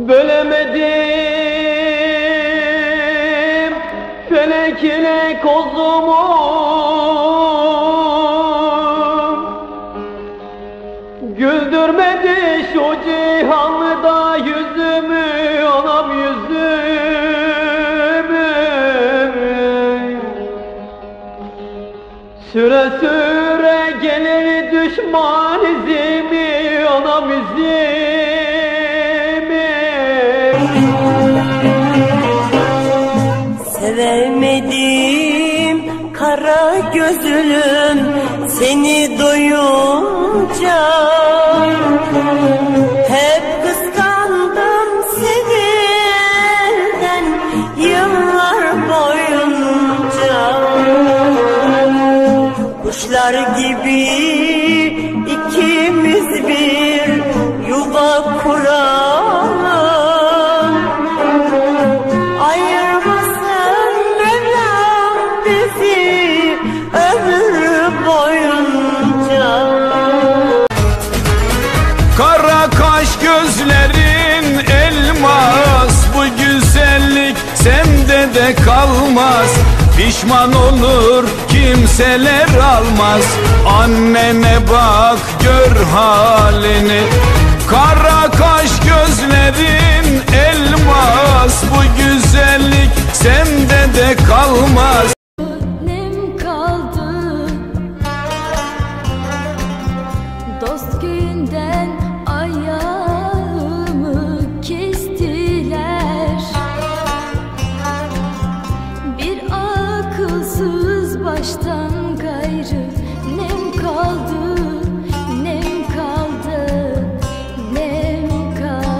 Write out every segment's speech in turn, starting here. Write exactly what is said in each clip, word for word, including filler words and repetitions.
Bölemedim felek ile kozumu, güldürmedi şu cihanlıda yüzümü, anam yüzümü. Süre süre gelir düşman izimi, anam izimi. Sevemedim kara gözlüm seni doyunca, hep kıskandım seni elden yıllar boyunca. Kuşlar gibi ikimiz bir yuva kuralım, ayırmasın Mevlam bizi ömür boyunca. Kara kaş gözlerin elmas, bu güzellik sende de kalmaz. Pişman olur kimseler almaz, annene bak gör halini. Kara kaş gözlerin elmas, bu güzellik sende de kalmaz. Nem kaldı dost köyünden, ayağımı kestiler. Bir akılsız baştan gayrı nem kaldı, nem kaldı, nem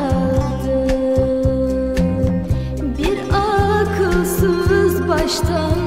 kaldı. Bir akılsız baştan